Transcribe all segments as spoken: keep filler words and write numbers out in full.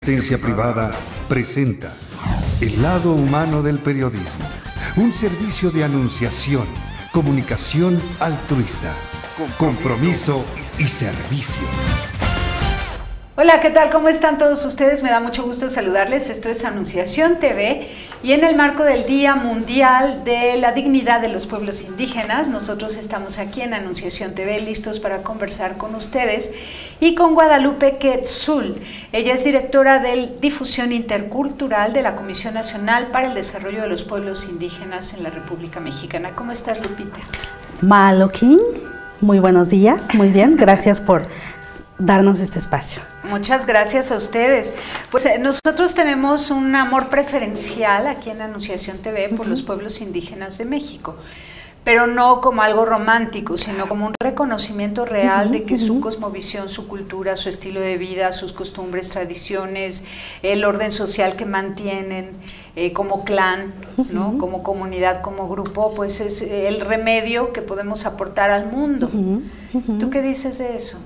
Asistencia Privada presenta El lado humano del periodismo, un servicio de anunciación, comunicación altruista, compromiso y servicio. Hola, ¿qué tal? ¿Cómo están todos ustedes? Me da mucho gusto saludarles. Esto es Anunciación T V y en el marco del Día Mundial de la Dignidad de los Pueblos Indígenas, nosotros estamos aquí en Anunciación T V listos para conversar con ustedes y con Guadalupe Quetzul. Ella es directora de Difusión Intercultural de la Comisión Nacional para el Desarrollo de los Pueblos Indígenas en la República Mexicana. ¿Cómo estás, Lupita? Maloquín, muy buenos días, muy bien, gracias por darnos este espacio. Muchas gracias a ustedes. Pues eh, nosotros tenemos un amor preferencial aquí en Anunciación T V por uh-huh. los pueblos indígenas de México, pero no como algo romántico, sino como un reconocimiento real uh-huh, de que uh-huh. su cosmovisión, su cultura, su estilo de vida, sus costumbres, tradiciones, el orden social que mantienen eh, como clan, uh-huh. ¿no? Como comunidad, como grupo, pues es el remedio que podemos aportar al mundo. Uh-huh, uh-huh. ¿Tú qué dices de eso?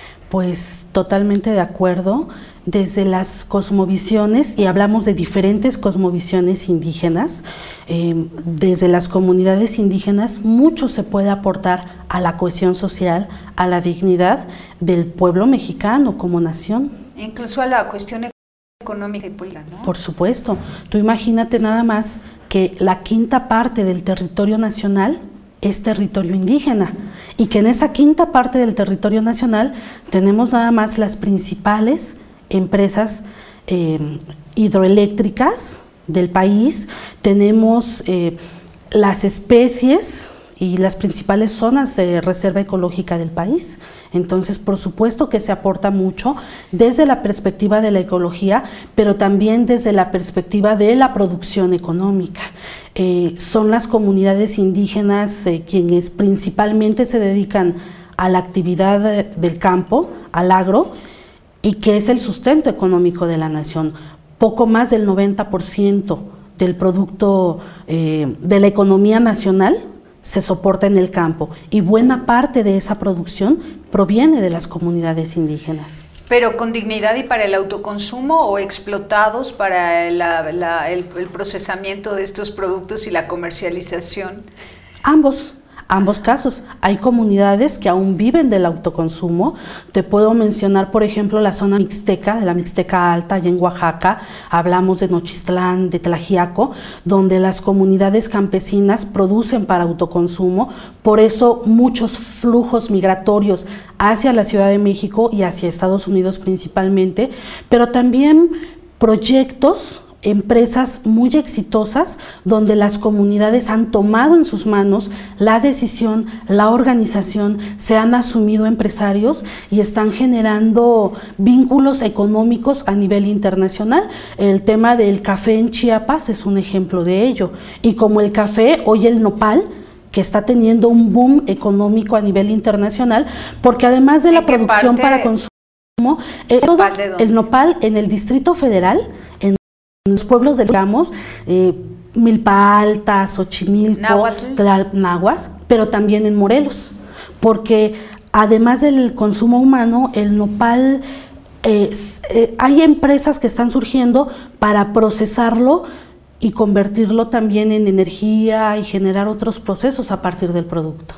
Pues totalmente de acuerdo. Desde las cosmovisiones, y hablamos de diferentes cosmovisiones indígenas, eh, desde las comunidades indígenas mucho se puede aportar a la cohesión social, a la dignidad del pueblo mexicano como nación. Incluso a la cuestión económica y política, ¿no? Por supuesto. Tú imagínate nada más que la quinta parte del territorio nacional es territorio indígena y que en esa quinta parte del territorio nacional tenemos nada más las principales empresas eh, hidroeléctricas del país, tenemos eh, las especies y las principales zonas de reserva ecológica del país. Entonces, por supuesto que se aporta mucho desde la perspectiva de la ecología, pero también desde la perspectiva de la producción económica. Eh, son las comunidades indígenas eh, quienes principalmente se dedican a la actividad de, del campo, al agro, y que es el sustento económico de la nación. Poco más del noventa por ciento del producto eh, de la economía nacional se soporta en el campo y buena parte de esa producción proviene de las comunidades indígenas. ¿Pero con dignidad y para el autoconsumo o explotados para la, la, el, el procesamiento de estos productos y la comercialización? Ambos. Ambos casos. Hay comunidades que aún viven del autoconsumo. Te puedo mencionar, por ejemplo, la zona mixteca, de la Mixteca Alta, allá en Oaxaca. Hablamos de Nochistlán, de Tlaxiaco, donde las comunidades campesinas producen para autoconsumo. Por eso muchos flujos migratorios hacia la Ciudad de México y hacia Estados Unidos principalmente, pero también proyectos, empresas muy exitosas donde las comunidades han tomado en sus manos la decisión, la organización, se han asumido empresarios y están generando vínculos económicos a nivel internacional. El tema del café en Chiapas es un ejemplo de ello, y como el café, hoy el nopal, que está teniendo un boom económico a nivel internacional, porque además de la producción para consumo, eh, todo el nopal en el Distrito Federal, en los pueblos del Ramos, eh, Milpa Alta, Xochimilco, Nahuas, pero también en Morelos, porque además del consumo humano, el nopal, eh, eh, hay empresas que están surgiendo para procesarlo y convertirlo también en energía y generar otros procesos a partir del producto.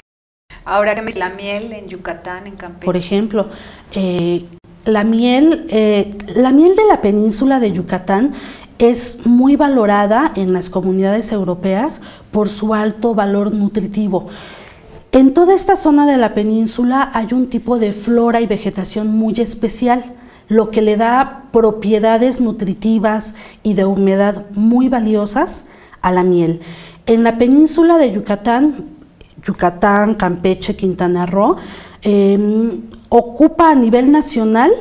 Ahora que me la miel en Yucatán, en Campeche. Por ejemplo, eh, La miel, eh, la miel de la península de Yucatán es muy valorada en las comunidades europeas por su alto valor nutritivo. En toda esta zona de la península hay un tipo de flora y vegetación muy especial, lo que le da propiedades nutritivas y de humedad muy valiosas a la miel. En la península de Yucatán, Yucatán, Campeche, Quintana Roo, eh, ocupa a nivel nacional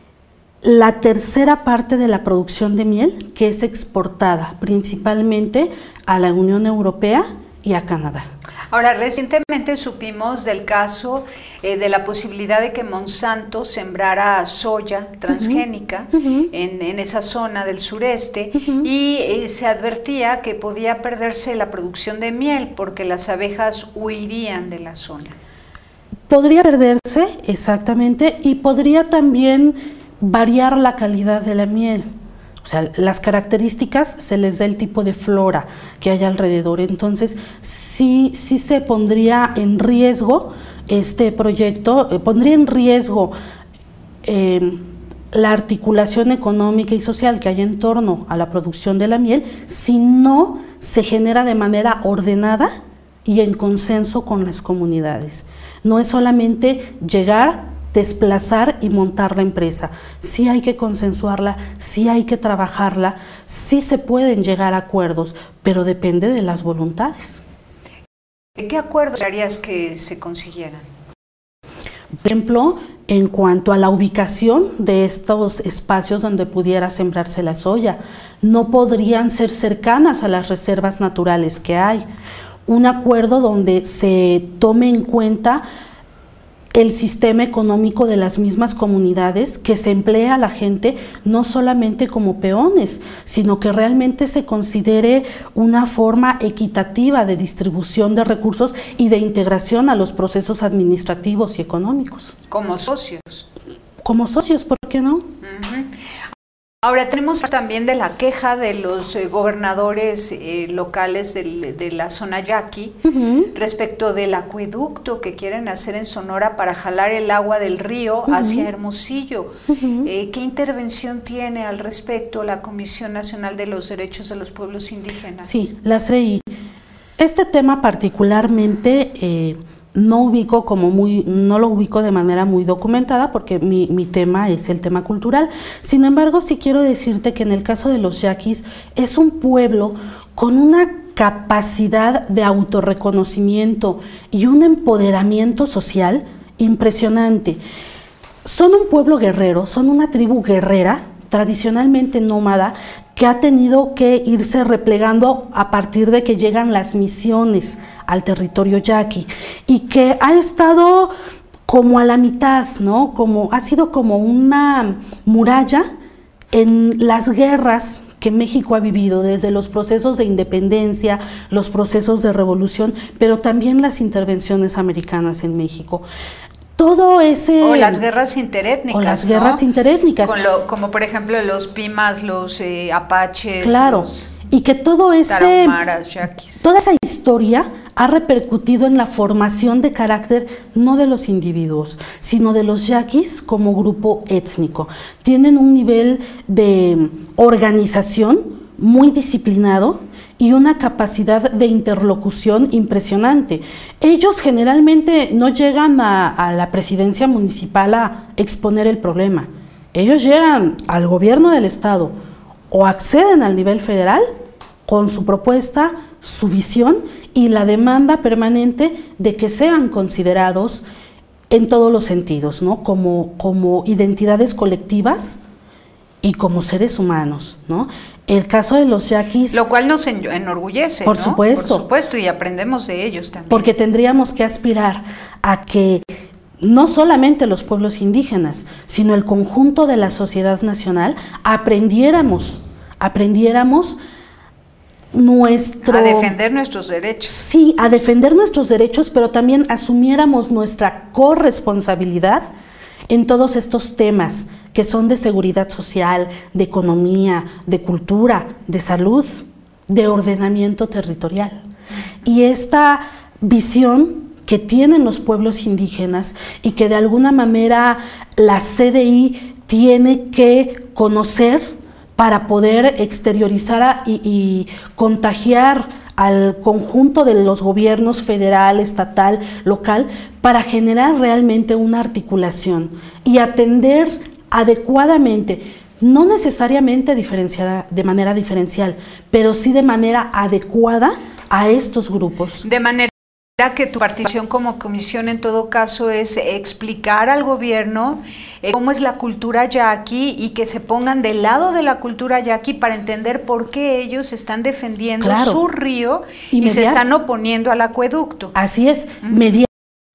la tercera parte de la producción de miel, que es exportada principalmente a la Unión Europea y a Canadá. Ahora, recientemente supimos del caso eh, de la posibilidad de que Monsanto sembrara soya transgénica uh-huh. Uh-huh. en, en esa zona del sureste uh-huh. y eh, se advertía que podía perderse la producción de miel porque las abejas huirían de la zona. Podría perderse, exactamente, y podría también variar la calidad de la miel. O sea, las características se les da el tipo de flora que hay alrededor. Entonces, sí, sí se pondría en riesgo este proyecto, eh, pondría en riesgo eh, la articulación económica y social que hay en torno a la producción de la miel si no se genera de manera ordenada y en consenso con las comunidades. No es solamente llegar, desplazar y montar la empresa. Sí hay que consensuarla, sí hay que trabajarla, sí se pueden llegar a acuerdos, pero depende de las voluntades. ¿Qué acuerdos harías que se consiguieran? Por ejemplo, en cuanto a la ubicación de estos espacios donde pudiera sembrarse la soya, no podrían ser cercanas a las reservas naturales que hay. Un acuerdo donde se tome en cuenta el sistema económico de las mismas comunidades, que se emplea a la gente no solamente como peones, sino que realmente se considere una forma equitativa de distribución de recursos y de integración a los procesos administrativos y económicos. Como socios. Como socios, ¿por qué no? Uh-huh. Ahora tenemos también de la queja de los eh, gobernadores eh, locales del, de la zona yaqui uh-huh. respecto del acueducto que quieren hacer en Sonora para jalar el agua del río uh-huh. hacia Hermosillo. Uh-huh. eh, ¿Qué intervención tiene al respecto la Comisión Nacional de los Derechos de los Pueblos Indígenas? Sí, la C I. Este tema particularmente eh, no ubico como muy, no lo ubico de manera muy documentada porque mi, mi tema es el tema cultural. Sin embargo, sí quiero decirte que en el caso de los yaquis es un pueblo con una capacidad de autorreconocimiento y un empoderamiento social impresionante. Son un pueblo guerrero, son una tribu guerrera, tradicionalmente nómada, que ha tenido que irse replegando a partir de que llegan las misiones al territorio yaqui y que ha estado como a la mitad, ¿no? Como, ha sido como una muralla en las guerras que México ha vivido, desde los procesos de independencia, los procesos de revolución, pero también las intervenciones americanas en México. Todo ese... O las guerras interétnicas, O las ¿no? guerras interétnicas. Con lo, como por ejemplo los pimas, los eh, apaches, claro, los y que todo ese... tarahumaras, yaquis. Toda esa historia ha repercutido en la formación de carácter no de los individuos, sino de los yaquis como grupo étnico. Tienen un nivel de organización muy disciplinado y una capacidad de interlocución impresionante. Ellos generalmente no llegan a, a la presidencia municipal a exponer el problema. Ellos llegan al gobierno del estado o acceden al nivel federal con su propuesta, su visión y la demanda permanente de que sean considerados en todos los sentidos, ¿no? Como, como identidades colectivas y como seres humanos, ¿no? El caso de los yaquis... Lo cual nos enorgullece, por ¿no? supuesto. Por supuesto, y aprendemos de ellos también. Porque tendríamos que aspirar a que no solamente los pueblos indígenas, sino el conjunto de la sociedad nacional aprendiéramos, aprendiéramos nuestro... A defender nuestros derechos. Sí, a defender nuestros derechos, pero también asumiéramos nuestra corresponsabilidad en todos estos temas que son de seguridad social, de economía, de cultura, de salud, de ordenamiento territorial. Y esta visión que tienen los pueblos indígenas y que de alguna manera la C D I tiene que conocer para poder exteriorizar a, y, y contagiar al conjunto de los gobiernos federal, estatal, local, para generar realmente una articulación y atender adecuadamente, no necesariamente diferenciada, de manera diferencial, pero sí de manera adecuada a estos grupos. De manera que tu participación como comisión en todo caso es explicar al gobierno eh, cómo es la cultura yaqui y que se pongan del lado de la cultura yaqui para entender por qué ellos están defendiendo claro. su río y, y se están oponiendo al acueducto. Así es, uh-huh. mediar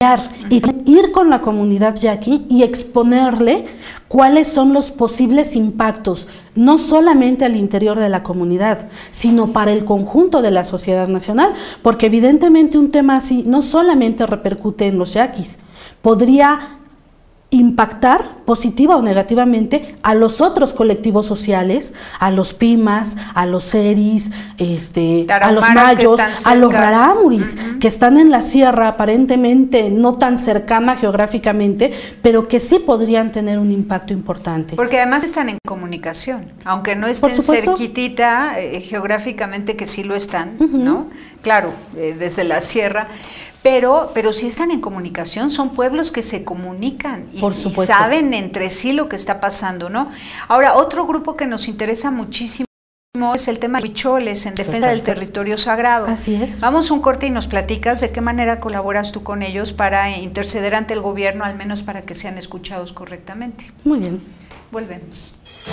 y ir con la comunidad yaqui y exponerle cuáles son los posibles impactos, no solamente al interior de la comunidad, sino para el conjunto de la sociedad nacional, porque evidentemente un tema así no solamente repercute en los yaquis, podría impactar positiva o negativamente a los otros colectivos sociales, a los pimas, a los seris, este, a los mayos, a los rarámuris, uh-huh. que están en la sierra, aparentemente no tan cercana geográficamente, pero que sí podrían tener un impacto importante. Porque además están en comunicación, aunque no estén cerquitita eh, geográficamente, que sí lo están, uh-huh. ¿no? Claro, eh, desde la sierra. Pero, pero sí están en comunicación, son pueblos que se comunican y, y saben entre sí lo que está pasando, ¿no? Ahora, otro grupo que nos interesa muchísimo es el tema de huicholes en defensa del territorio sagrado. Así es. Vamos a un corte y nos platicas de qué manera colaboras tú con ellos para interceder ante el gobierno, al menos para que sean escuchados correctamente. Muy bien. Volvemos.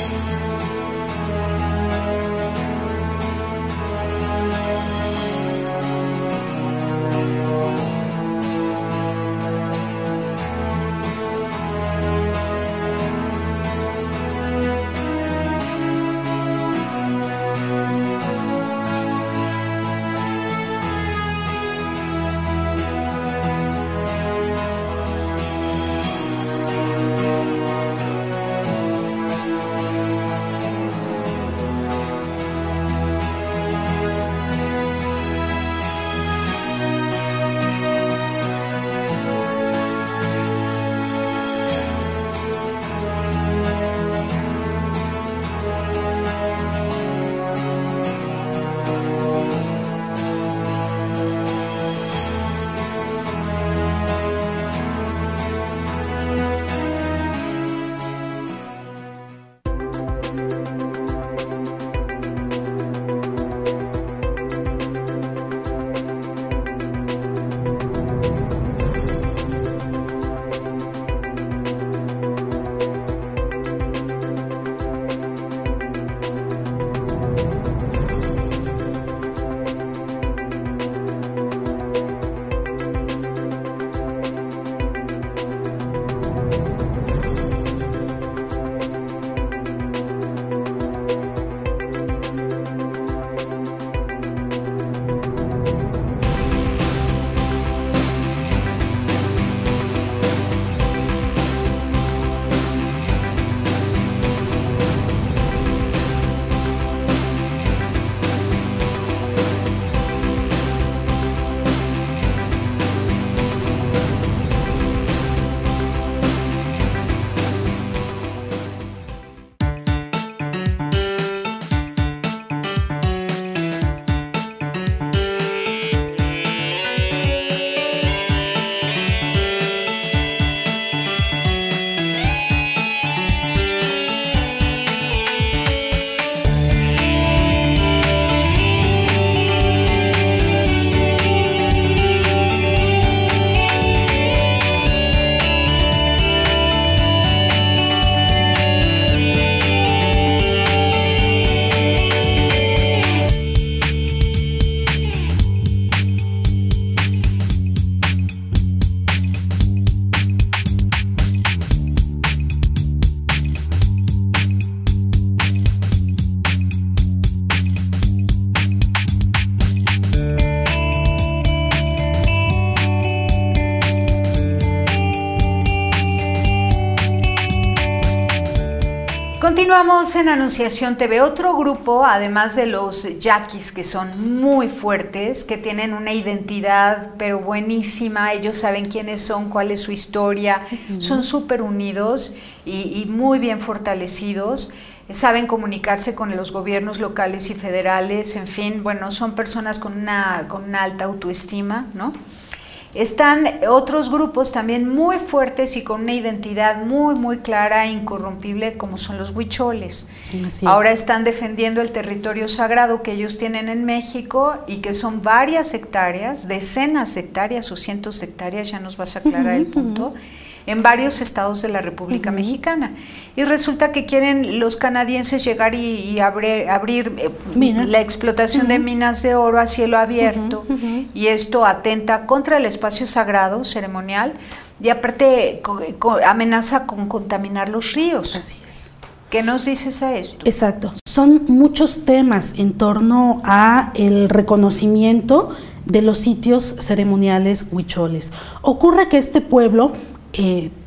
Continuamos en Anunciación T V. Otro grupo, además de los yaquis, que son muy fuertes, que tienen una identidad pero buenísima, ellos saben quiénes son, cuál es su historia, uh-huh. son súper unidos y, y muy bien fortalecidos, saben comunicarse con los gobiernos locales y federales, en fin, bueno, son personas con una, con una alta autoestima, ¿no? Están otros grupos también muy fuertes y con una identidad muy, muy clara e incorrompible, como son los huicholes. Ahora están defendiendo el territorio sagrado que ellos tienen en México y que son varias hectáreas, decenas de hectáreas o cientos de hectáreas, ya nos vas a aclarar uh-huh, el punto, uh-huh. en varios estados de la República uh-huh. Mexicana. Y resulta que quieren los canadienses llegar y, y abrir, abrir eh, la explotación uh-huh. de minas de oro a cielo abierto, uh-huh, uh-huh. y esto atenta contra el espacio sagrado ceremonial y aparte co, co, amenaza con contaminar los ríos. Así es. ¿Qué nos dices a esto? Exacto. Son muchos temas en torno a el reconocimiento de los sitios ceremoniales huicholes. Ocurre que este pueblo Eh,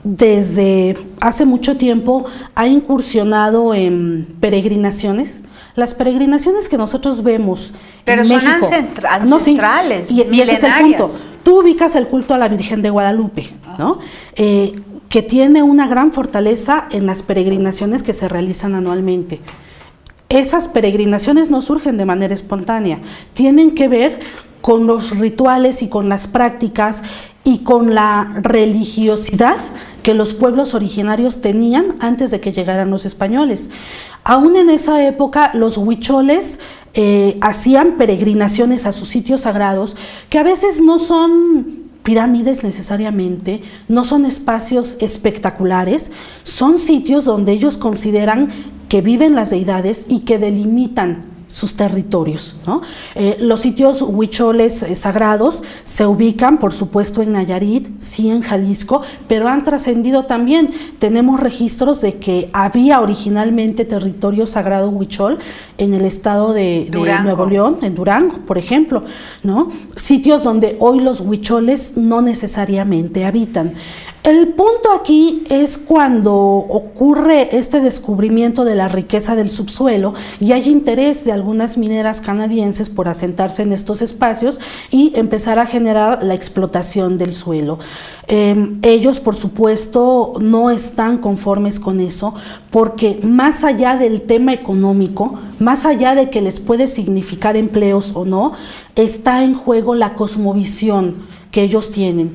desde hace mucho tiempo ha incursionado en peregrinaciones. Las peregrinaciones que nosotros vemos Pero en son México, ancestra- ancestrales, no, sí, y, y ese es el punto. milenarias. Tú ubicas el culto a la Virgen de Guadalupe, ¿no? Eh, que tiene una gran fortaleza en las peregrinaciones que se realizan anualmente. Esas peregrinaciones no surgen de manera espontánea, tienen que ver con los rituales y con las prácticas y con la religiosidad que los pueblos originarios tenían antes de que llegaran los españoles. Aún en esa época los huicholes eh, hacían peregrinaciones a sus sitios sagrados, que a veces no son pirámides necesariamente, no son espacios espectaculares, son sitios donde ellos consideran que viven las deidades y que delimitan sus territorios, ¿no? Eh, los sitios huicholes eh, sagrados se ubican, por supuesto, en Nayarit, sí en Jalisco, pero han trascendido también. Tenemos registros de que había originalmente territorio sagrado huichol en el estado de, de Nuevo León, en Durango, por ejemplo, ¿no? Sitios donde hoy los huicholes no necesariamente habitan. El punto aquí es cuando ocurre este descubrimiento de la riqueza del subsuelo y hay interés de algunas mineras canadienses por asentarse en estos espacios y empezar a generar la explotación del suelo. Eh, ellos, por supuesto, no están conformes con eso porque más allá del tema económico, más allá de que les puede significar empleos o no, está en juego la cosmovisión que ellos tienen.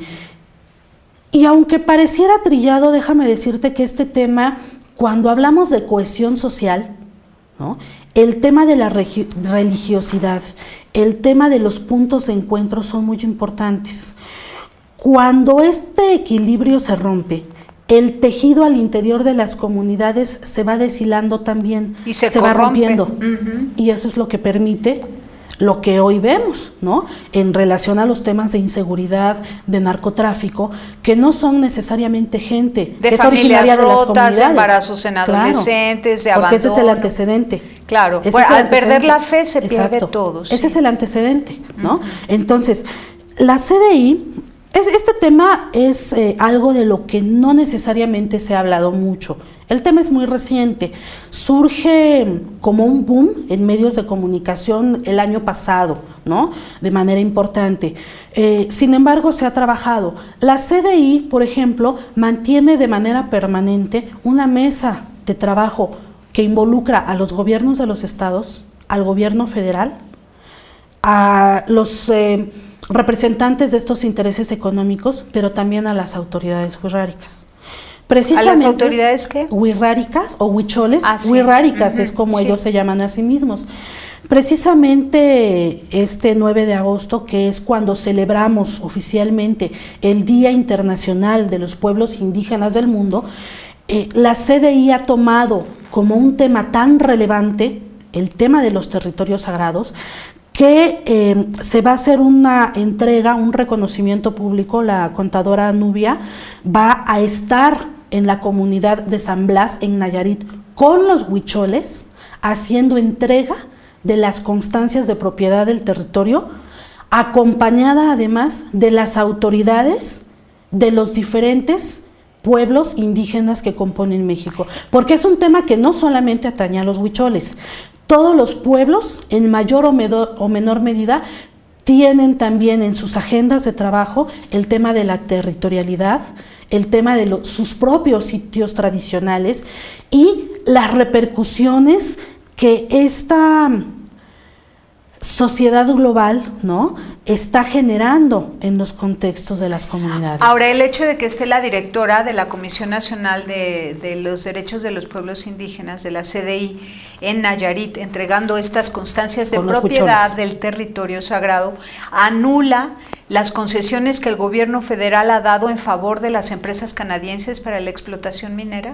Y aunque pareciera trillado, déjame decirte que este tema, cuando hablamos de cohesión social, ¿no?, el tema de la religiosidad, el tema de los puntos de encuentro son muy importantes. Cuando este equilibrio se rompe, el tejido al interior de las comunidades se va deshilando también, y se, se va rompiendo. Uh-huh. Y eso es lo que permite lo que hoy vemos, ¿no?, en relación a los temas de inseguridad, de narcotráfico, que no son necesariamente gente de que es familias originaria rotas, de las comunidades, embarazos en adolescentes, claro, de abandono. porque ese es el antecedente. Claro, Ese bueno, es el al antecedente. perder la fe se pierde Exacto. todo. Sí. Ese es el antecedente, ¿no? Uh-huh. Entonces, la C D I, es, este tema es eh, algo de lo que no necesariamente se ha hablado mucho. El tema es muy reciente, surge como un boom en medios de comunicación el año pasado, ¿no?, de manera importante. Eh, sin embargo, se ha trabajado. La C D I, por ejemplo, mantiene de manera permanente una mesa de trabajo que involucra a los gobiernos de los estados, al gobierno federal, a los eh, representantes de estos intereses económicos, pero también a las autoridades wixárikas. ¿A las autoridades qué? Wixárikas o huicholes, ah, sí. wixárikas uh-huh. es como sí. ellos se llaman a sí mismos. Precisamente este nueve de agosto, que es cuando celebramos oficialmente el Día Internacional de los Pueblos Indígenas del Mundo, eh, la C D I ha tomado como un tema tan relevante el tema de los territorios sagrados, que eh, se va a hacer una entrega, un reconocimiento público. La contadora Nubia va a estar en la comunidad de San Blas, en Nayarit, con los huicholes, haciendo entrega de las constancias de propiedad del territorio, acompañada además de las autoridades de los diferentes pueblos indígenas que componen México, porque es un tema que no solamente atañe a los huicholes. Todos los pueblos, en mayor o, menor, o menor medida, tienen también en sus agendas de trabajo el tema de la territorialidad, el tema de lo, sus propios sitios tradicionales y las repercusiones que esta sociedad global, ¿no?, está generando en los contextos de las comunidades. Ahora, el hecho de que esté la directora de la Comisión Nacional de, de los Derechos de los Pueblos Indígenas, de la C D I, en Nayarit, entregando estas constancias de propiedad del territorio sagrado, anula las concesiones que el gobierno federal ha dado en favor de las empresas canadienses para la explotación minera.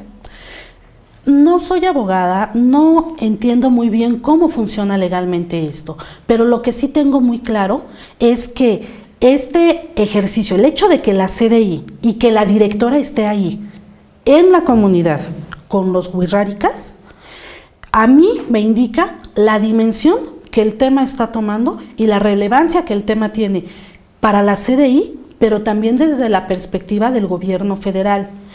No soy abogada, no entiendo muy bien cómo funciona legalmente esto, pero lo que sí tengo muy claro es que este ejercicio, el hecho de que la C D I y que la directora esté ahí en la comunidad con los wixárikas, a mí me indica la dimensión que el tema está tomando y la relevancia que el tema tiene para la C D I, pero también desde la perspectiva del gobierno federal.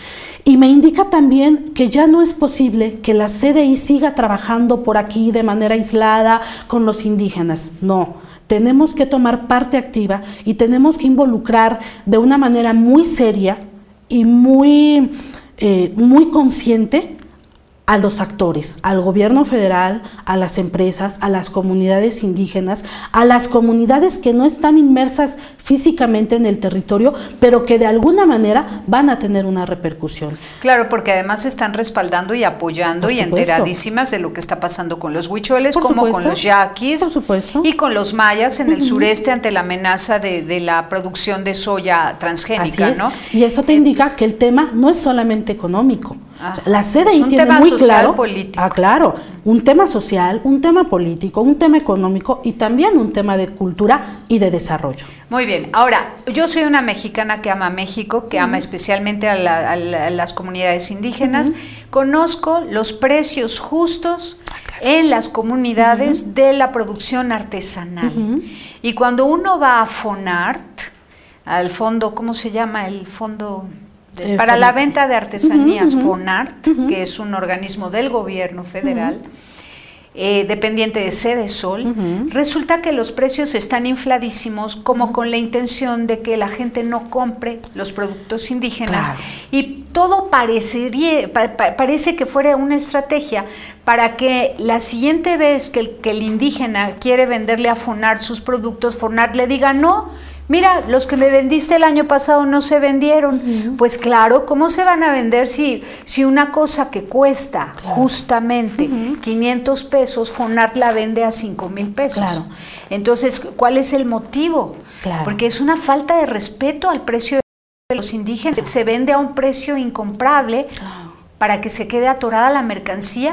Y me indica también que ya no es posible que la C D I siga trabajando por aquí de manera aislada con los indígenas. No, tenemos que tomar parte activa y tenemos que involucrar de una manera muy seria y muy, eh, muy consciente a los actores, al gobierno federal, a las empresas, a las comunidades indígenas, a las comunidades que no están inmersas físicamente en el territorio, pero que de alguna manera van a tener una repercusión. Claro, porque además están respaldando y apoyando y enteradísimas de lo que está pasando con los huicholes, Por como supuesto. con los yaquis Por supuesto. y con los mayas en el Uh-huh. sureste ante la amenaza de, de la producción de soya transgénica, Así es. ¿no? Y eso te Entonces, indica que el tema no es solamente económico. Ah, O sea, la C D I es un tiene tema muy social, claro, político. ah, claro, un tema social, un tema político, un tema económico y también un tema de cultura y de desarrollo. Muy bien, ahora, yo soy una mexicana que ama México, que uh-huh. ama especialmente a, la, a, la, a las comunidades indígenas. Uh-huh. Conozco los precios justos en las comunidades uh-huh. de la producción artesanal. Uh-huh. Y cuando uno va a FONART, al fondo, ¿cómo se llama? El fondo... Eh, para FONART. La venta de artesanías, uh-huh, FONART, uh-huh. que es un organismo del gobierno federal, uh-huh. eh, dependiente de Sedesol, uh-huh. resulta que los precios están infladísimos como uh-huh. con la intención de que la gente no compre los productos indígenas, claro. y todo parecería, pa, pa, parece que fuera una estrategia para que la siguiente vez que el, que el indígena quiere venderle a FONART sus productos, FONART le diga no. Mira, los que me vendiste el año pasado no se vendieron. Uh-huh. Pues claro, ¿cómo se van a vender si, si una cosa que cuesta claro. justamente uh-huh. quinientos pesos, FONART la vende a cinco mil pesos? Claro. Entonces, ¿cuál es el motivo? Claro. Porque es una falta de respeto al precio de los indígenas. Se vende a un precio incomparable claro. para que se quede atorada la mercancía.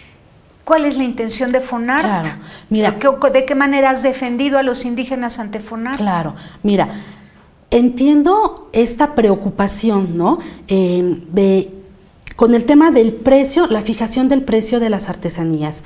¿Cuál es la intención de FONART? Claro, mira, ¿De qué manera has defendido a los indígenas ante FONART? Claro, mira, entiendo esta preocupación, ¿no? Eh, de, con el tema del precio, la fijación del precio de las artesanías.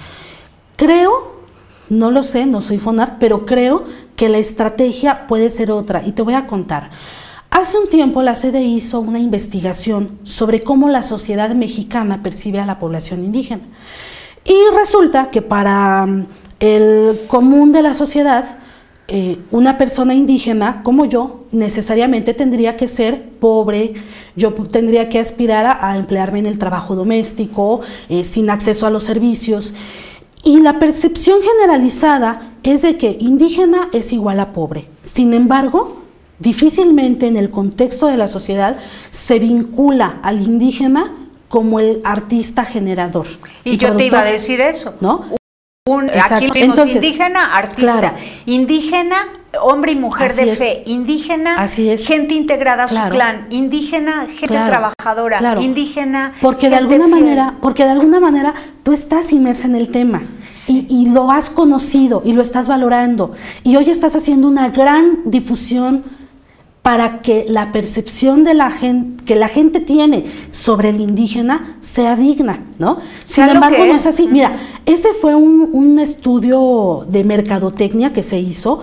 Creo, no lo sé, no soy FONART, pero creo que la estrategia puede ser otra y te voy a contar. Hace un tiempo la C D I hizo una investigación sobre cómo la sociedad mexicana percibe a la población indígena. Y resulta que para el común de la sociedad, eh, una persona indígena como yo necesariamente tendría que ser pobre, yo tendría que aspirar a, a emplearme en el trabajo doméstico, eh, sin acceso a los servicios. Y la percepción generalizada es de que indígena es igual a pobre. Sin embargo, difícilmente en el contexto de la sociedad se vincula al indígena como el artista generador. Y, y yo te iba a decir eso, ¿no? Un, aquí vimos indígena, artista, claro. indígena, hombre y mujer Así de es. fe, indígena, Así es. gente integrada a claro. su clan, indígena, gente claro. trabajadora, claro. indígena, porque de alguna fiel. manera, porque de alguna manera tú estás inmersa en el tema sí. y, y lo has conocido y lo estás valorando y hoy estás haciendo una gran difusión para que la percepción de la gente, que la gente tiene sobre el indígena sea digna, ¿no? Sin sea embargo, no es. es así. Mira, ese fue un, un estudio de mercadotecnia que se hizo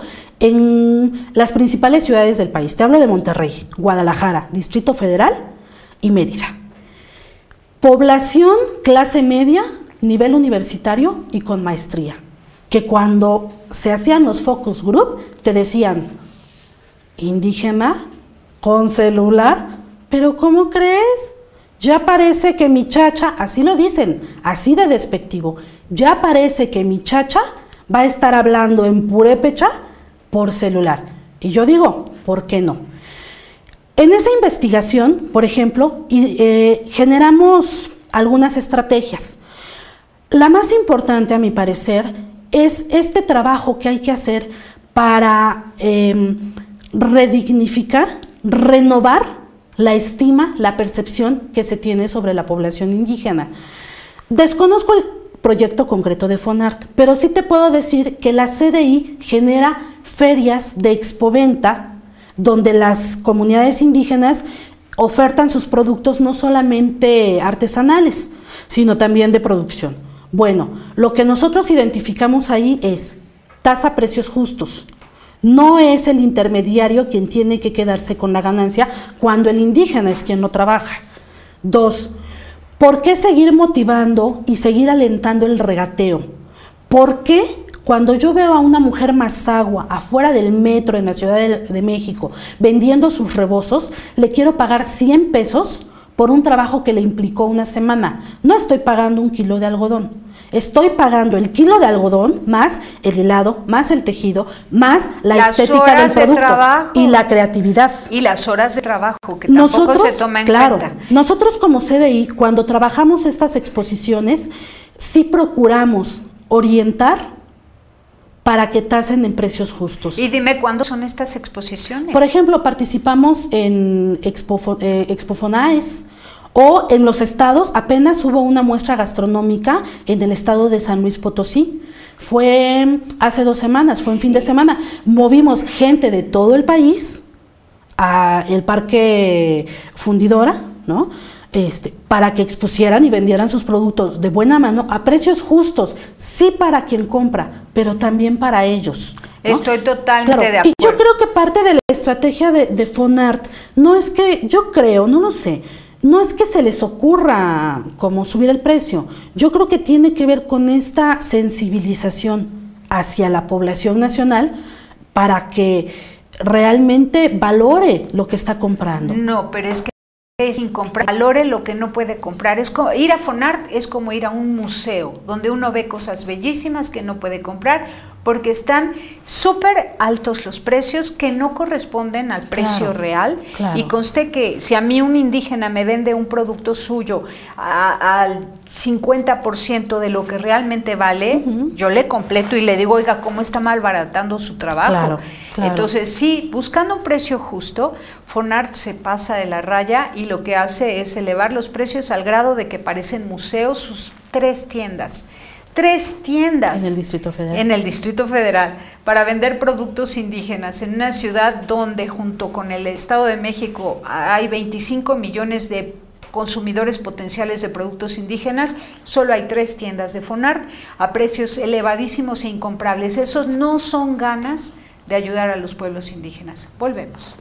en las principales ciudades del país. Te hablo de Monterrey, Guadalajara, Distrito Federal y Mérida. Población, clase media, nivel universitario y con maestría. Que cuando se hacían los focus group, te decían... indígena, con celular, pero ¿cómo crees? Ya parece que mi chacha, así lo dicen, así de despectivo, ya parece que mi chacha va a estar hablando en purépecha por celular. Y yo digo, ¿por qué no? En esa investigación, por ejemplo, y, eh, generamos algunas estrategias. La más importante, a mi parecer, es este trabajo que hay que hacer para... Eh, redignificar, renovar la estima, la percepción que se tiene sobre la población indígena. Desconozco el proyecto concreto de FONART, pero sí te puedo decir que la C D I genera ferias de expoventa donde las comunidades indígenas ofertan sus productos no solamente artesanales, sino también de producción. Bueno, lo que nosotros identificamos ahí es tasa precios justos. No es el intermediario quien tiene que quedarse con la ganancia cuando el indígena es quien no trabaja. Dos, ¿por qué seguir motivando y seguir alentando el regateo? ¿Por qué cuando yo veo a una mujer mazahua afuera del metro en la Ciudad de, de México vendiendo sus rebozos, le quiero pagar cien pesos por un trabajo que le implicó una semana? No estoy pagando un kilo de algodón, estoy pagando el kilo de algodón más el hilado, más el tejido, más la las estética del producto de trabajo, y la creatividad. Y las horas de trabajo, que tampoco nosotros, se toma en claro, cuenta. Nosotros como C D I, cuando trabajamos estas exposiciones, sí procuramos orientar para que tasen en precios justos. Y dime, ¿cuándo son estas exposiciones? Por ejemplo, participamos en Expo, eh, Expofonaes, o en los estados. Apenas hubo una muestra gastronómica en el estado de San Luis Potosí. Fue hace dos semanas, fue un fin de semana. Movimos gente de todo el país al Parque Fundidora, ¿no? Este, para que expusieran y vendieran sus productos de buena mano a precios justos, sí para quien compra, pero también para ellos, ¿no? Estoy totalmente claro, de acuerdo. Y yo creo que parte de la estrategia de, de Fonart no es que, yo creo, no lo sé, no es que se les ocurra como subir el precio. Yo creo que tiene que ver con esta sensibilización hacia la población nacional para que realmente valore lo que está comprando. No, pero es que sin comprar, valore lo que no puede comprar. Es como, ir a Fonart es como ir a un museo, donde uno ve cosas bellísimas que no puede comprar, porque están súper altos los precios que no corresponden al precio Claro, real. claro. Y conste que si a mí un indígena me vende un producto suyo a- al cincuenta por ciento de lo que realmente vale, Ujú. yo le completo y le digo, oiga, ¿cómo está malbaratando su trabajo? Claro, claro. Entonces, sí, buscando un precio justo, Fonart se pasa de la raya y lo que hace es elevar los precios al grado de que parecen museos sus tres tiendas. Tres tiendas En el Distrito Federal. en el Distrito Federal para vender productos indígenas en una ciudad donde junto con el Estado de México hay veinticinco millones de consumidores potenciales de productos indígenas. Solo hay tres tiendas de Fonart a precios elevadísimos e incomprables. Esos no son ganas de ayudar a los pueblos indígenas. Volvemos.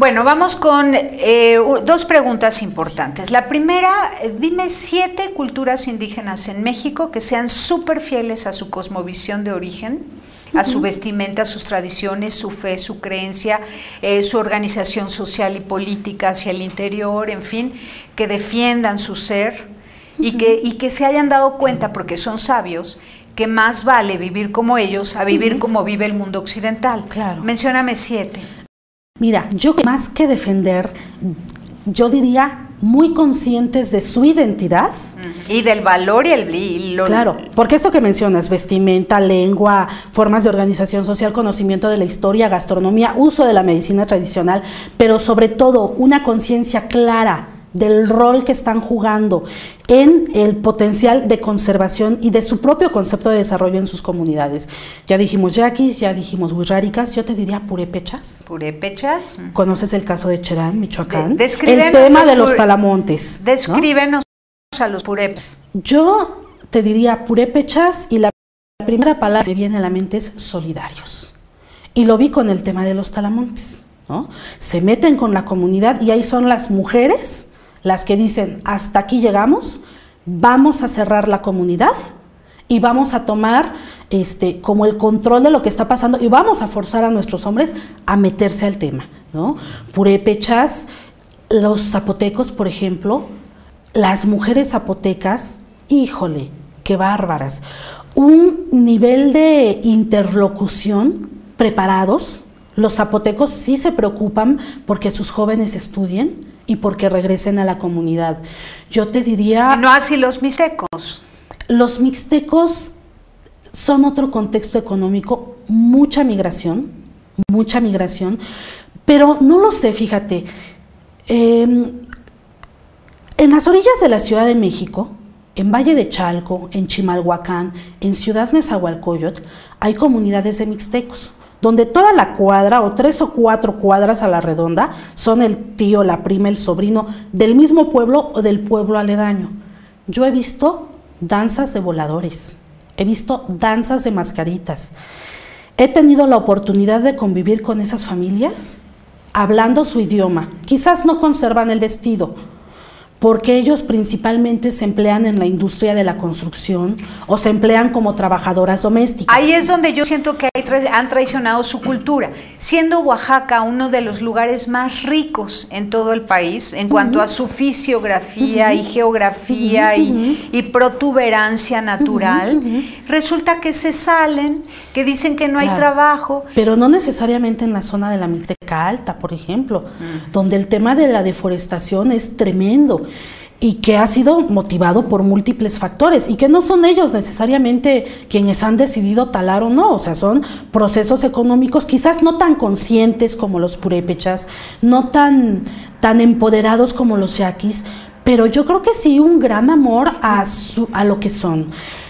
Bueno, vamos con eh, dos preguntas importantes. La primera, dime siete culturas indígenas en México que sean súper fieles a su cosmovisión de origen, a su vestimenta, a sus tradiciones, su fe, su creencia, eh, su organización social y política hacia el interior, en fin, que defiendan su ser y que, y que se hayan dado cuenta, porque son sabios, que más vale vivir como ellos a vivir uh-huh. como vive el mundo occidental. Claro. Mencióname siete. Mira, yo más que defender, yo diría muy conscientes de su identidad. Y del valor y el... Y lo, claro, porque esto que mencionas, vestimenta, lengua, formas de organización social, conocimiento de la historia, gastronomía, uso de la medicina tradicional, pero sobre todo una conciencia clara del rol que están jugando en el potencial de conservación y de su propio concepto de desarrollo en sus comunidades. Ya dijimos yaquis, ya dijimos huirráricas, yo te diría purépechas. Purépechas. ¿Conoces el caso de Cherán, Michoacán? De, el tema los de los talamontes. Descríbenos, ¿no?, a los purépechas. Yo te diría purépechas y la primera palabra que me viene a la mente es solidarios. Y lo vi con el tema de los talamontes, ¿no? Se meten con la comunidad y ahí son las mujeres las que dicen, hasta aquí llegamos, vamos a cerrar la comunidad y vamos a tomar este, como el control de lo que está pasando y vamos a forzar a nuestros hombres a meterse al tema, ¿no? Purépechas, los zapotecos, por ejemplo, las mujeres zapotecas, híjole, qué bárbaras, un nivel de interlocución preparados. Los zapotecos sí se preocupan porque sus jóvenes estudien y porque regresen a la comunidad. Yo te diría... Y no así los mixtecos. Los mixtecos son otro contexto económico, mucha migración, mucha migración, pero no lo sé, fíjate. Eh, en las orillas de la Ciudad de México, en Valle de Chalco, en Chimalhuacán, en Ciudad Nezahualcóyotl, hay comunidades de mixtecos, donde toda la cuadra o tres o cuatro cuadras a la redonda son el tío, la prima, el sobrino del mismo pueblo o del pueblo aledaño. Yo he visto danzas de voladores, he visto danzas de mascaritas, he tenido la oportunidad de convivir con esas familias hablando su idioma. Quizás no conservan el vestido, porque ellos principalmente se emplean en la industria de la construcción o se emplean como trabajadoras domésticas. Ahí es donde yo siento que han traicionado su cultura, siendo Oaxaca uno de los lugares más ricos en todo el país en cuanto uh-huh. a su fisiografía uh-huh. y geografía uh-huh. y, y protuberancia natural. Uh-huh. Resulta que se salen, que dicen que no claro. hay trabajo. Pero no necesariamente en la zona de la Mixteca Alta, por ejemplo, uh-huh. donde el tema de la deforestación es tremendo y que ha sido motivado por múltiples factores y que no son ellos necesariamente quienes han decidido talar o no, o sea, son procesos económicos quizás no tan conscientes como los purépechas, no tan, tan empoderados como los yaquis, pero yo creo que sí un gran amor a, su, a lo que son.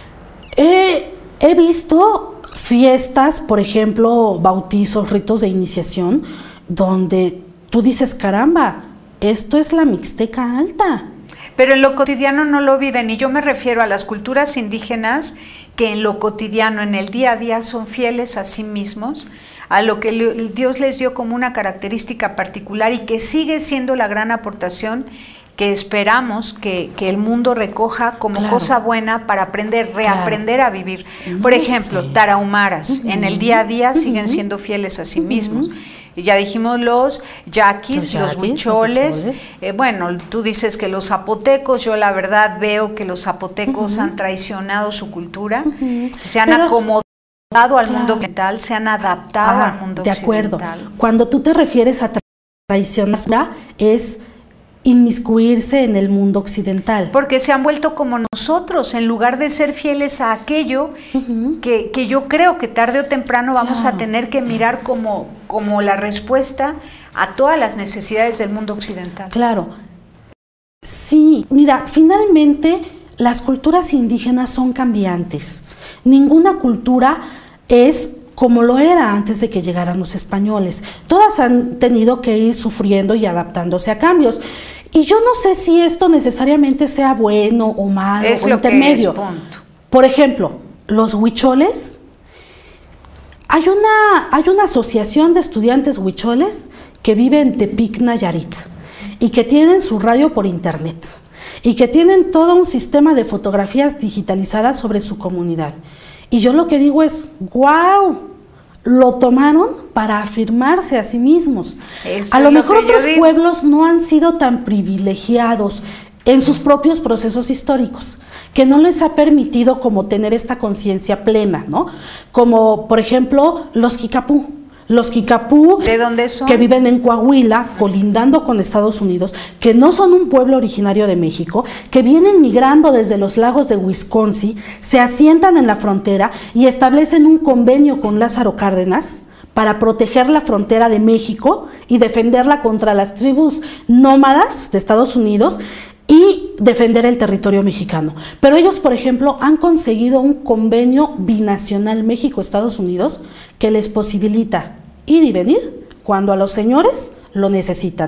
He, he visto fiestas, por ejemplo, bautizos, ritos de iniciación, donde tú dices, caramba, esto es la Mixteca Alta. Pero en lo cotidiano no lo viven, y yo me refiero a las culturas indígenas que en lo cotidiano, en el día a día, son fieles a sí mismos, a lo que Dios les dio como una característica particular y que sigue siendo la gran aportación que esperamos que, que el mundo recoja como claro. cosa buena para aprender, reaprender claro. a vivir. Por ejemplo, sí. tarahumaras, uh-huh. en el día a día uh-huh. siguen siendo fieles a sí uh-huh. mismos. Y ya dijimos los yaquis, los, los huicholes, los eh, bueno, tú dices que los zapotecos, yo la verdad veo que los zapotecos uh-huh. han traicionado su cultura, uh-huh. se han Pero, acomodado al claro. mundo occidental, se han adaptado ah, al mundo de occidental. De acuerdo, cuando tú te refieres a traicionar, es inmiscuirse en el mundo occidental. Porque se han vuelto como nosotros, en lugar de ser fieles a aquello uh-huh. que, que yo creo que tarde o temprano vamos claro. a tener que mirar como, como la respuesta a todas las necesidades del mundo occidental. Claro. Sí, mira, finalmente las culturas indígenas son cambiantes. Ninguna cultura es como lo era antes de que llegaran los españoles. Todas han tenido que ir sufriendo y adaptándose a cambios. Y yo no sé si esto necesariamente sea bueno o malo es o lo intermedio. Que es, punto. Por ejemplo, los huicholes, hay una, hay una asociación de estudiantes huicholes que vive en Tepic, Nayarit, y que tienen su radio por internet, y que tienen todo un sistema de fotografías digitalizadas sobre su comunidad. Y yo lo que digo es, ¡wow! Lo tomaron para afirmarse a sí mismos. Eso a lo es lo mejor que yo otros digo. pueblos no han sido tan privilegiados en sus propios procesos históricos, que no les ha permitido como tener esta conciencia plena, ¿no? Como, por ejemplo, los Kikapú. Los Kikapú, ¿de dónde son? Que viven en Coahuila, colindando con Estados Unidos, que no son un pueblo originario de México, que vienen migrando desde los lagos de Wisconsin, se asientan en la frontera y establecen un convenio con Lázaro Cárdenas para proteger la frontera de México y defenderla contra las tribus nómadas de Estados Unidos y defender el territorio mexicano. Pero ellos, por ejemplo, han conseguido un convenio binacional México-Estados Unidos que les posibilita ir y venir cuando a los señores lo necesitan.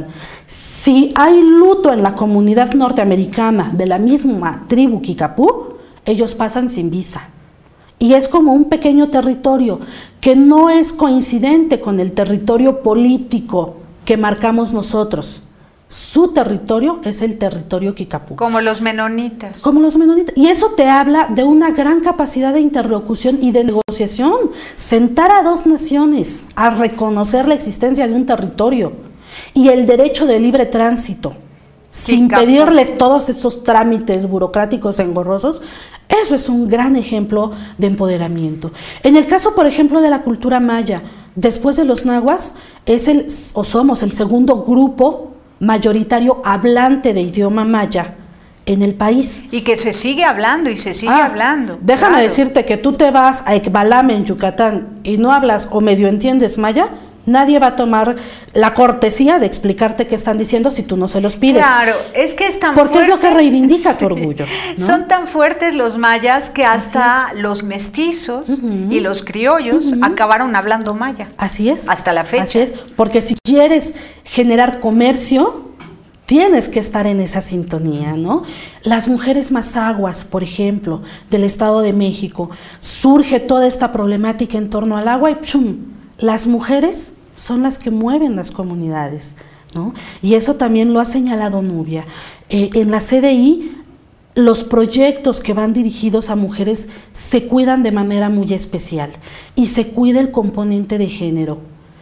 Si hay luto en la comunidad norteamericana de la misma tribu Kikapú, ellos pasan sin visa. Y es como un pequeño territorio que no es coincidente con el territorio político que marcamos nosotros. Su territorio es el territorio Kikapú. Como los menonitas. Como los menonitas. Y eso te habla de una gran capacidad de interlocución y de negociación. Sentar a dos naciones a reconocer la existencia de un territorio y el derecho de libre tránsito, sin Kikapú. pedirles todos estos trámites burocráticos engorrosos, eso es un gran ejemplo de empoderamiento. En el caso, por ejemplo, de la cultura maya, después de los nahuas, es el, o somos el segundo grupo mayoritario hablante de idioma maya en el país. Y que se sigue hablando y se sigue Ah, hablando. Déjame claro. decirte que tú te vas a Ekbalame en Yucatán y no hablas o medio entiendes maya, nadie va a tomar la cortesía de explicarte qué están diciendo si tú no se los pides. Claro, es que es tan Porque fuerte. es lo que reivindica tu orgullo, ¿no? Son tan fuertes los mayas que hasta los mestizos Uh-huh. y los criollos Uh-huh. acabaron hablando maya. Así es. Hasta la fecha. Así es, porque si quieres generar comercio, tienes que estar en esa sintonía, ¿no? Las mujeres mazaguas, por ejemplo, del Estado de México, surge toda esta problemática en torno al agua y ¡pshum! Las mujeres son las que mueven las comunidades, ¿no? Y eso también lo ha señalado Nubia. Eh, en la C D I, los proyectos que van dirigidos a mujeres se cuidan de manera muy especial y se cuida el componente de género.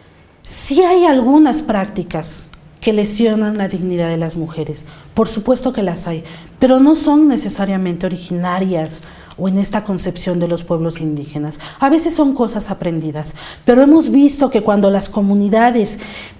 Sí hay algunas prácticas que lesionan la dignidad de las mujeres, por supuesto que las hay, pero no son necesariamente originarias o en esta concepción de los pueblos indígenas. A veces son cosas aprendidas, pero hemos visto que cuando las comunidades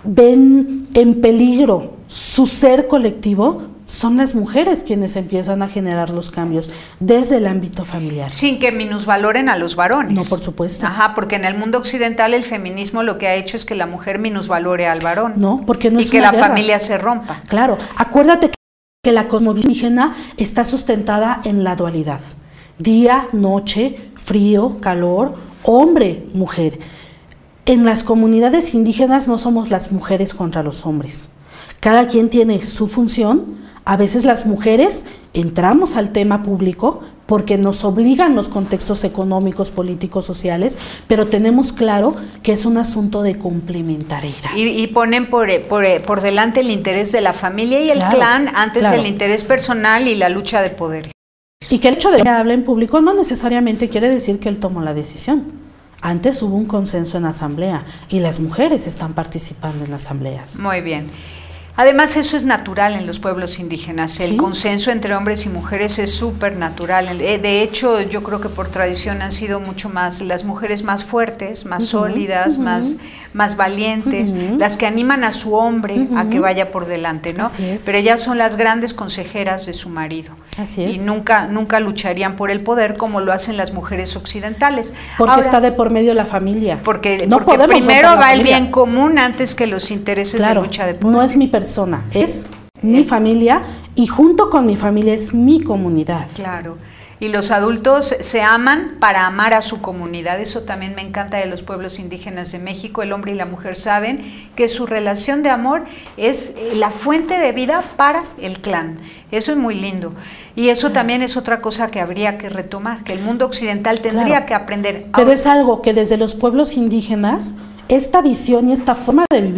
ven en peligro su ser colectivo, son las mujeres quienes empiezan a generar los cambios desde el ámbito familiar. Sin que minusvaloren a los varones. No, por supuesto. Ajá, porque en el mundo occidental el feminismo lo que ha hecho es que la mujer minusvalore al varón. No, porque no y es que una la guerra. familia se rompa. Claro, acuérdate que la cosmovisión indígena está sustentada en la dualidad. Día, noche, frío, calor, hombre, mujer. En las comunidades indígenas no somos las mujeres contra los hombres. Cada quien tiene su función. A veces las mujeres entramos al tema público porque nos obligan los contextos económicos, políticos, sociales, pero tenemos claro que es un asunto de complementariedad. Y, y ponen por, por, por delante el interés de la familia y el Claro, clan antes claro. del interés personal y la lucha de poderes. Y que el hecho de que hable en público no necesariamente quiere decir que él tomó la decisión. Antes hubo un consenso en la asamblea y las mujeres están participando en las asambleas. Muy bien. Además, eso es natural en los pueblos indígenas. El ¿Sí? consenso entre hombres y mujeres es súper natural. De hecho, yo creo que por tradición han sido mucho más las mujeres más fuertes, más Uh-huh, sólidas, uh-huh. más, más valientes, Uh-huh. las que animan a su hombre Uh-huh. a que vaya por delante, ¿no? Así es. Pero ellas son las grandes consejeras de su marido. Así es. Y nunca, nunca lucharían por el poder como lo hacen las mujeres occidentales. Porque Ahora, está de por medio la familia. Porque, No porque podemos primero romper la va el familia. bien común antes que los intereses Claro, de lucha de poder. no es mi persona, es mi familia y junto con mi familia es mi comunidad. Claro, y los adultos se aman para amar a su comunidad. Eso también me encanta de los pueblos indígenas de México. El hombre y la mujer saben que su relación de amor es la fuente de vida para el clan. Eso es muy lindo. Y eso también es otra cosa que habría que retomar, que el mundo occidental tendría Claro. que aprender. Pero es algo que desde los pueblos indígenas, esta visión y esta forma de vivir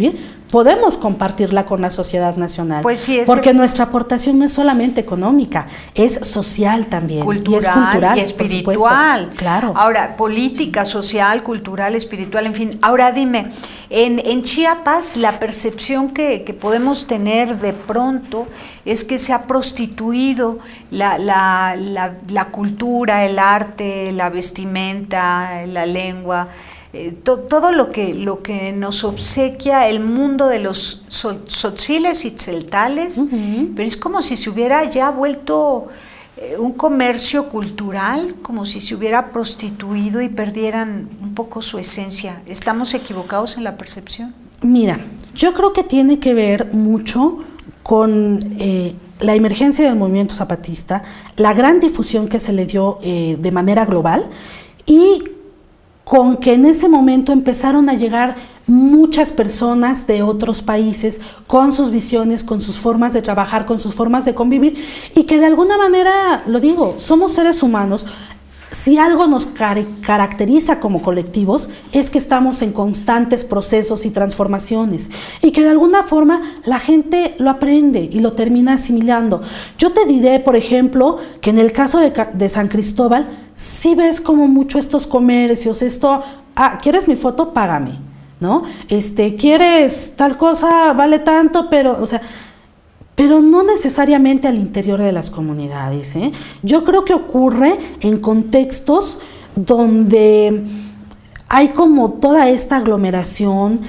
podemos compartirla con la sociedad nacional. Pues sí, es porque el... nuestra aportación no es solamente económica, es social también. Cultural, y es cultural y espiritual. Claro. Ahora, política, social, cultural, espiritual, en fin. Ahora dime, en, en Chiapas la percepción que, que podemos tener de pronto es que se ha prostituido la, la, la, la cultura, el arte, la vestimenta, la lengua, Eh, to, todo lo que, lo que nos obsequia el mundo de los tzotziles y tzeltales, uh-huh. pero es como si se hubiera ya vuelto eh, un comercio cultural, como si se hubiera prostituido y perdieran un poco su esencia. ¿Estamos equivocados en la percepción? Mira, yo creo que tiene que ver mucho con eh, la emergencia del movimiento zapatista, la gran difusión que se le dio eh, de manera global y con que en ese momento empezaron a llegar muchas personas de otros países con sus visiones, con sus formas de trabajar, con sus formas de convivir y que de alguna manera, lo digo, somos seres humanos. Si algo nos car- caracteriza como colectivos es que estamos en constantes procesos y transformaciones y que de alguna forma la gente lo aprende y lo termina asimilando. Yo te diré, por ejemplo, que en el caso de, de San Cristóbal, sí ves como mucho estos comercios, esto, ah, ¿quieres mi foto? Págame, ¿no? Este, ¿quieres tal cosa? Vale tanto, pero, o sea, pero no necesariamente al interior de las comunidades, ¿eh? Yo creo que ocurre en contextos donde hay como toda esta aglomeración,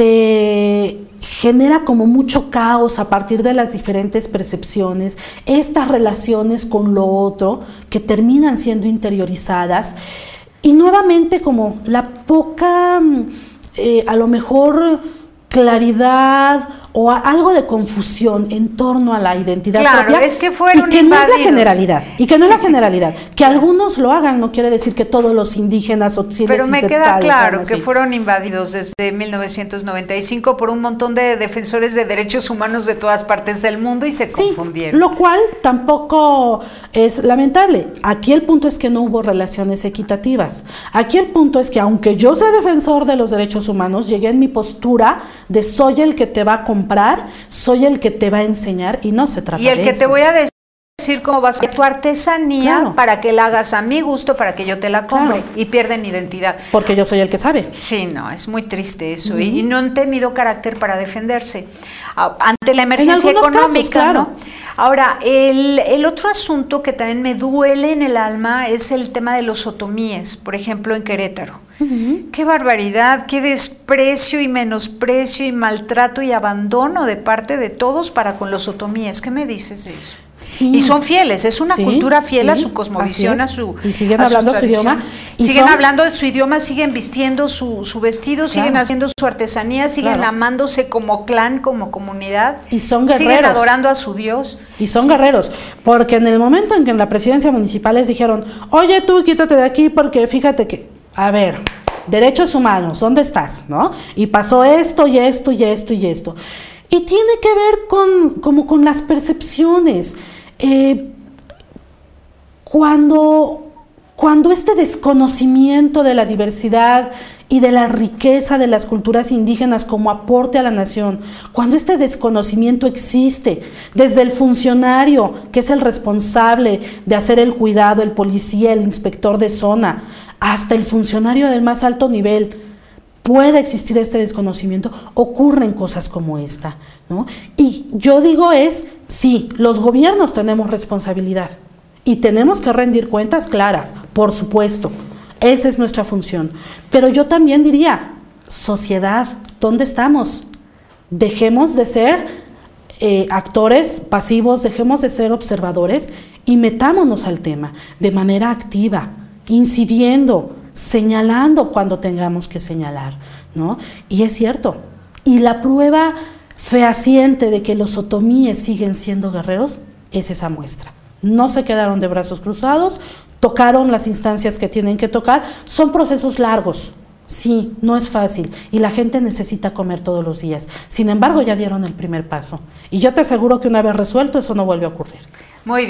se genera como mucho caos a partir de las diferentes percepciones, estas relaciones con lo otro que terminan siendo interiorizadas y nuevamente como la poca, eh, a lo mejor claridad o a algo de confusión en torno a la identidad claro, propia, es que fueron y que invadidos. no es la generalidad, y que no es la generalidad, que algunos lo hagan no quiere decir que todos los indígenas o pero me queda claro que fueron invadidos desde mil novecientos noventa y cinco por un montón de defensores de derechos humanos de todas partes del mundo y se sí, confundieron. Lo cual tampoco es lamentable. Aquí el punto es que no hubo relaciones equitativas. Aquí el punto es que aunque yo sea defensor de los derechos humanos, llegué en mi postura de soy el que te va a comprar, soy el que te va a enseñar y no se trata de eso. Y el que te voy a decir cómo vas a hacer tu artesanía claro. para que la hagas a mi gusto, para que yo te la compre, claro. y pierden identidad. Porque yo soy el que sabe. Sí, no, es muy triste eso, uh-huh. y, y no han tenido carácter para defenderse ante la emergencia económica, casos, claro. ¿no? Ahora, el, el otro asunto que también me duele en el alma es el tema de los otomíes, por ejemplo, en Querétaro. Uh-huh. Qué barbaridad, qué desprecio y menosprecio y maltrato y abandono de parte de todos para con los otomíes. ¿Qué me dices de eso? Sí. Y son fieles, es una sí, cultura fiel sí, a su cosmovisión, a su y siguen a hablando su idioma. Y siguen son... hablando de su idioma, siguen vistiendo su, su vestido, claro. siguen haciendo su artesanía, siguen claro. amándose como clan, como comunidad. Y son guerreros. Siguen adorando a su Dios. Y son sí. guerreros, porque en el momento en que en la presidencia municipal les dijeron, oye tú quítate de aquí porque fíjate que, a ver, derechos humanos, ¿dónde estás? ¿No? Y pasó esto y esto y esto y esto. Y tiene que ver con, como con las percepciones. Eh, cuando, cuando este desconocimiento de la diversidad y de la riqueza de las culturas indígenas como aporte a la nación, cuando este desconocimiento existe desde el funcionario, que es el responsable de hacer el cuidado, el policía, el inspector de zona, hasta el funcionario del más alto nivel, puede existir este desconocimiento, ocurren cosas como esta, ¿no? Y yo digo es, sí, los gobiernos tenemos responsabilidad y tenemos que rendir cuentas claras, por supuesto, esa es nuestra función, pero yo también diría, sociedad, ¿dónde estamos? Dejemos de ser eh, actores pasivos, dejemos de ser observadores y metámonos al tema de manera activa, incidiendo, señalando cuando tengamos que señalar, ¿no? Y es cierto, y la prueba fehaciente de que los otomíes siguen siendo guerreros es esa muestra. No se quedaron de brazos cruzados, tocaron las instancias que tienen que tocar, son procesos largos, sí, no es fácil, y la gente necesita comer todos los días. Sin embargo, ya dieron el primer paso, y yo te aseguro que una vez resuelto, eso no vuelve a ocurrir. Muy bien.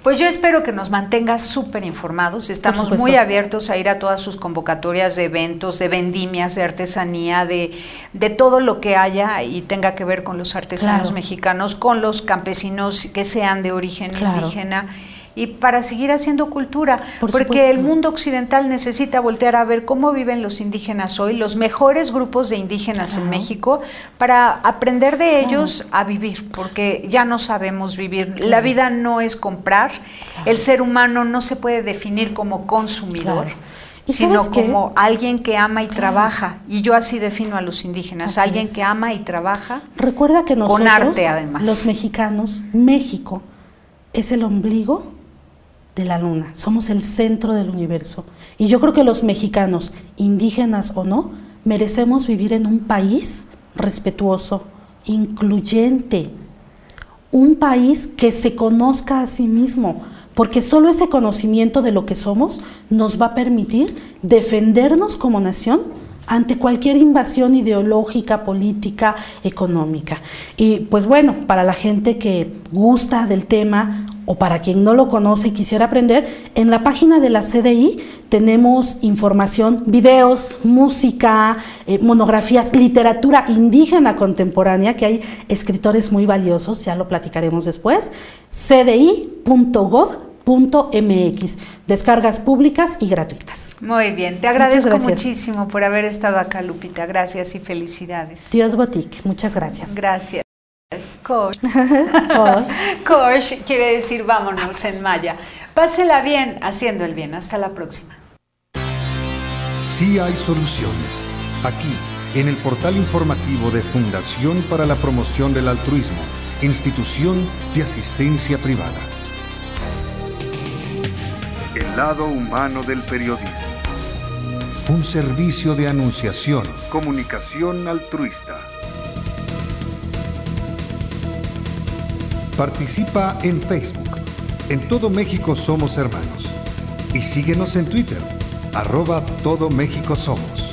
Pues yo espero que nos mantengas súper informados. Estamos muy abiertos a ir a todas sus convocatorias de eventos, de vendimias, de artesanía, de, de todo lo que haya y tenga que ver con los artesanos claro. mexicanos, con los campesinos que sean de origen claro. indígena. Y para seguir haciendo cultura, Por porque supuesto. el mundo occidental necesita voltear a ver cómo viven los indígenas hoy, los mejores grupos de indígenas claro. en México, para aprender de ellos claro. a vivir, porque ya no sabemos vivir. Claro. La vida no es comprar, claro. el ser humano no se puede definir como consumidor. Claro. sino como alguien que ama y claro. trabaja, y yo así defino a los indígenas, así alguien es. que ama y trabaja. Recuerda que nosotros, con arte además. Los mexicanos, México es el ombligo de la luna, somos el centro del universo, y yo creo que los mexicanos, indígenas o no, merecemos vivir en un país respetuoso, incluyente, un país que se conozca a sí mismo, porque solo ese conocimiento de lo que somos nos va a permitir defendernos como nación ante cualquier invasión ideológica, política, económica. Y pues bueno, para la gente que gusta del tema o para quien no lo conoce y quisiera aprender, en la página de la C D I tenemos información, videos, música, eh, monografías, literatura indígena contemporánea, que hay escritores muy valiosos, ya lo platicaremos después, c d i punto gov punto m x, descargas públicas y gratuitas. Muy bien, te agradezco muchísimo por haber estado acá, Lupita. Gracias y felicidades. Dios Botic, muchas gracias. Gracias. Kosh. Kosh. Kosh quiere decir vámonos en maya. Pásela bien haciendo el bien. Hasta la próxima. Sí hay soluciones. Aquí, en el portal informativo de Fundación para la Promoción del Altruismo, Institución de Asistencia Privada. El lado humano del periodismo. Un servicio de anunciación, comunicación altruista. Participa en Facebook. En Todo México Somos Hermanos. Y síguenos en Twitter, arroba Todo México Somos.